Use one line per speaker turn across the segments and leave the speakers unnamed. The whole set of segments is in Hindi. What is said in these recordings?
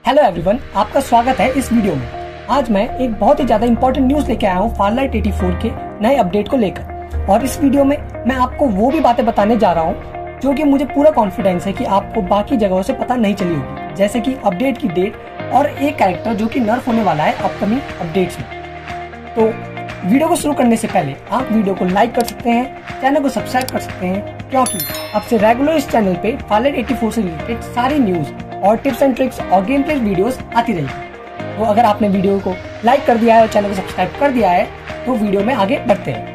हेलो एवरीवन, आपका स्वागत है इस वीडियो में। आज मैं एक बहुत ही ज्यादा इंपॉर्टेंट न्यूज लेके आया हूँ फारलाइट 84 के नए अपडेट को लेकर। और इस वीडियो में मैं आपको वो भी बातें बताने जा रहा हूँ जो कि मुझे पूरा कॉन्फिडेंस है कि आपको बाकी जगहों से पता नहीं चली होगी, जैसे कि अपडेट की डेट और एक कैरेक्टर जो कि नर्फ होने वाला है अपकमिंग अपडेट्स में। तो वीडियो को शुरू करने से पहले आप वीडियो को लाइक कर सकते हैं, चैनल को सब्सक्राइब कर सकते हैं, क्योंकि अब से रेगुलर इस चैनल पे फारलाइट 84 से रिलेटेड सारी न्यूज और टिप्स एंड ट्रिक्स और गेम प्ले वीडियोस आती रहेगी। तो अगर आपने वीडियो को लाइक कर दिया है और चैनल को सब्सक्राइब कर दिया है तो वीडियो में आगे बढ़ते हैं।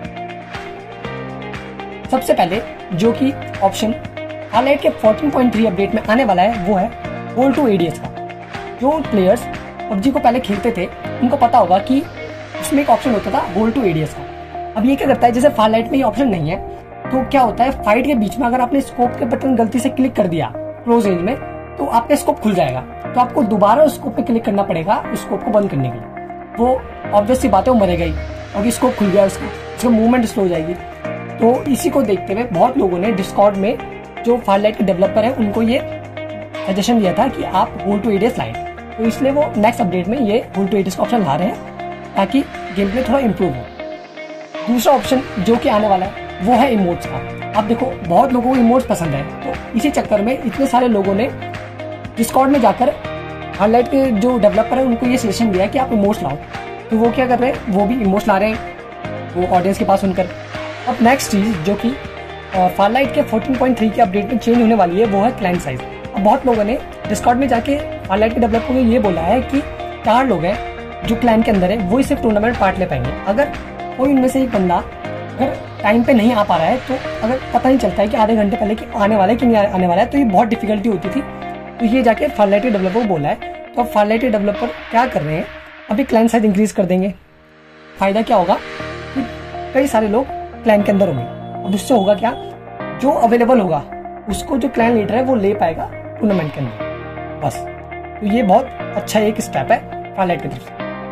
सबसे पहले जो कि ऑप्शन फारलाइट के 14.3 अपडेट में आने वाला है वो है गोल्ड टू एडीएस का। जो प्लेयर्स पबजी को पहले खेलते थे उनको पता होगा कि उसमें एक ऑप्शन होता था गोल्ड टू एडीएस का। अब ये क्या करता है, जैसे फारलाइट में ये ऑप्शन नहीं है तो क्या होता है, फाइट के बीच में अगर आपने स्कोप के बटन गलती से क्लिक कर दिया क्लोज रेंज में तो आपका स्कोप खुल जाएगा, तो आपको दोबारा उस स्कोप पे क्लिक करना पड़ेगा उस स्कोप को बंद करने के लिए। वो ऑब्वियस सी बात है, वो मरेगा ही, और स्कोप खुल गया उसका मूवमेंट स्लो हो जाएगी। तो इसी को देखते हुए बहुत लोगों ने डिस्कॉर्ड में जो फारलाइट के डेवलपर है उनको ये सजेशन दिया था कि आप गोल्ड टू एडीएस लाएं। तो इसलिए वो नेक्स्ट अपडेट में ये गोल्ड टू एडीएस का ऑप्शन ला रहे हैं ताकि गेम प्ले थोड़ा इम्प्रूव हो। दूसरा ऑप्शन जो कि आने वाला है वो है इमोट्स का। आप देखो बहुत लोगों को इमोट्स पसंद है, तो इसी चक्कर में इतने सारे लोगों ने डिस्कॉर्ड में जाकर फारलाइट के जो डेवलपर है उनको ये सजेशन दिया कि आप इमोट्स लाओ। तो वो क्या कर रहे हैं, वो भी इमोट्स ला रहे हैं वो ऑडियंस के पास सुनकर। अब नेक्स्ट चीज जो कि फारलाइट के 14.3 के अपडेट में चेंज होने वाली है वो है क्लाइंट साइज। अब बहुत लोगों ने डिस्कॉर्ड में जाके फारलाइट के डेवलपर को ये बोला है कि 4 लोग हैं जो क्लैन के अंदर है वही सिर्फ टूर्नामेंट पार्ट ले पाएंगे। अगर कोई इनमें से एक बंदा अगर टाइम पे नहीं आ पा रहा है, तो अगर पता नहीं चलता है कि आधे घंटे पहले कि आने वाला है कि नहीं आने वाला है, तो ये बहुत डिफिकल्टी होती थी। तो ये जाके फारलाइट के डेवलपर को बोला है। तो अब फारलाइट के डेवलपर क्या कर रहे हैं, अभी क्लैन साइज इंक्रीज कर देंगे। फायदा क्या होगा कि कई सारे लोग क्लैन के अंदर होंगे। अब उससे होगा क्या, जो अवेलेबल होगा उसको जो क्लैन लीडर है वो ले पाएगा टूर्नामेंट के अंदर बस। तो ये बहुत अच्छा एक स्टेप है फारलाइट की तरफ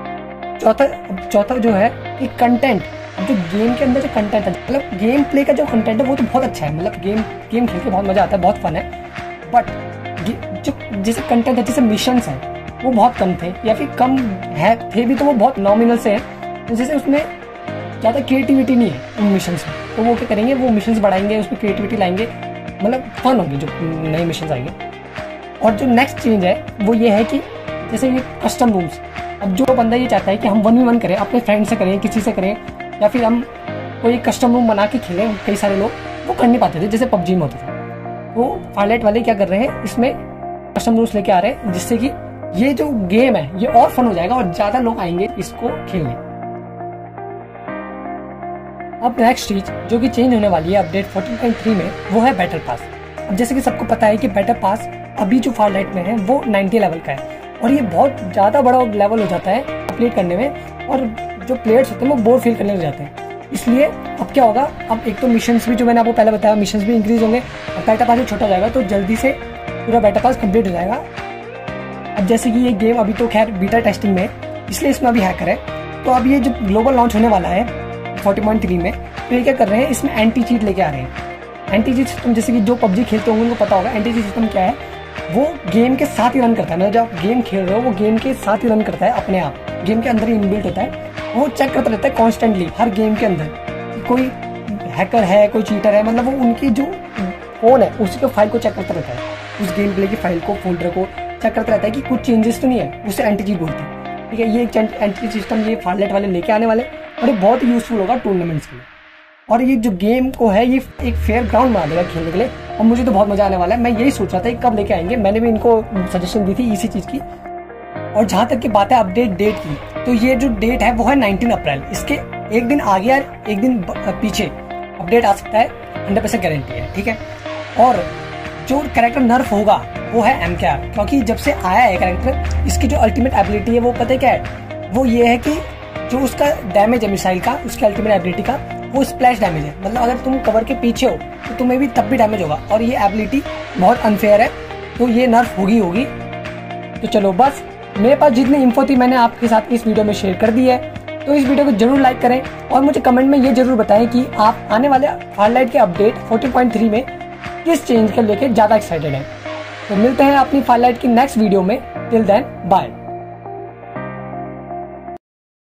से। चौथा जो है कि कंटेंट, जो गेम के अंदर जो कंटेंट है, मतलब गेम प्ले का जो कंटेंट है वो तो बहुत अच्छा है, मतलब गेम खेल के बहुत मजा आता है, बहुत फन है। बट जो जैसे कंटेंट है, जैसे मिशंस हैं वो बहुत कम थे या फिर कम है थे भी तो वो बहुत नॉमिनल से हैं। तो जैसे उसमें ज़्यादा क्रिएटिविटी नहीं है उन मिशंस में, तो वो क्या करेंगे, वो मिशंस बढ़ाएंगे, उसमें क्रिएटिविटी लाएंगे, मतलब फन होंगे जो नए मिशंस आएंगे। और जो नेक्स्ट चेंज है वो ये है कि जैसे ये कस्टम रूम्स। अब जो बंदा ये चाहता है कि हम 1v1 करें, अपने फ्रेंड से करें, किसी से करें, या फिर हम कोई कस्टम रूम बना के खेलें, कई सारे लोग वो कर नहीं पाते थे जैसे पबजी में होता था। वो फारलाइट वाले क्या कर रहे हैं, इसमें कस्टम रूम्स लेके आ रहे हैं जिससे कि ये जो गेम है ये और फन हो जाएगा और ज्यादा लोग आएंगे इसको खेलने। अब नेक्स्ट चीज जो कि चेंज होने वाली है अपडेट 14.3 में वो है बैटल पास। अब जैसे कि सबको पता है कि बैटल पास अभी जो फारलाइट में है वो 90 लेवल का है, और ये बहुत ज्यादा बड़ा लेवल हो जाता है कंप्लीट करने में, और जो प्लेयर्स होते हैं वो बोर फील करने लग जाते हैं। इसलिए अब क्या होगा, अब एक तो मिशंस भी जो मैंने आपको पहले बताया मिशंस भी इंक्रीज होंगे, और बैटल पास भी छोटा हो जाएगा, तो जल्दी से पूरा बैटल पास कंप्लीट हो जाएगा। अब जैसे कि ये गेम अभी तो खैर बीटा टेस्टिंग में है, इसलिए इसमें अभी हैकर है। तो अब ये जो ग्लोबल लॉन्च होने वाला है 40.3 में, तो ये क्या कर रहे हैं, इसमें एंटी चीट लेके आ रहे हैं। एंटी चीट सिस्टम जैसे कि जो पबजी खेलते होंगे उनको पता होगा एंटी चीट सिस्टम क्या है, वो गेम के साथ ही रन करता है। मतलब जब आप गेम खेल रहे हो वो गेम के साथ ही रन करता है अपने आप, गेम के अंदर ही इनबिल्ट होता है। वो चेक करता रहता है कॉन्स्टेंटली हर गेम के अंदर कि कोई हैकर है, कोई चीटर है, मतलब वो उनकी जो फोन है उसी को फाइल को चेक करता रहता है, उस गेम प्ले की फाइल को, फोल्डर को चेक करता रहता है कि कुछ चेंजेस तो नहीं है, उसे एंटी चीट बोलते हैं। ठीक है, ये एक एंटी सिस्टम ये फारलाइट वाले लेके आने वाले, और ये बहुत यूजफुल होगा टूर्नामेंट्स के लिए। और ये जो गेम को है ये एक फेयर ग्राउंड बना देगा खेलने के लिए, और मुझे तो बहुत मजा आने वाला है। मैं यही सोच रहा था कब लेके आएंगे, मैंने भी इनको सजेशन दी थी इसी चीज की। और जहां तक की बात है अपडेट डेट की, तो ये जो डेट है वो है 19 अप्रैल। इसके एक दिन आगे या एक दिन पीछे अपडेट आ सकता है, 100% गारंटी है। ठीक है, और जो कैरेक्टर नर्फ होगा वो है MKR, क्योंकि जब से आया है कैरेक्टर इसकी जो अल्टीमेट एबिलिटी है वो पता है क्या है, वो ये है कि जो उसका डैमेज है मिसाइल का, उसकी अल्टीमेट एबिलिटी का वो स्प्लैश डैमेज है। मतलब अगर तुम कवर के पीछे हो तो तुम्हें भी तब भी डैमेज होगा, और ये एबिलिटी बहुत अनफेयर है, तो ये नर्फ होगी। तो चलो बस, मेरे पास जितनी इन्फो थी मैंने आपके साथ इस वीडियो में शेयर कर दी है। तो इस वीडियो को जरूर लाइक करें और मुझे कमेंट में ये जरूर बताएं कि आप आने वाले फारलाइट के अपडेट 14.3 में किस चेंज को लेकर ज्यादा एक्साइटेड हैं। तो मिलते हैं अपनी फारलाइट की नेक्स्ट वीडियो में। Till then bye.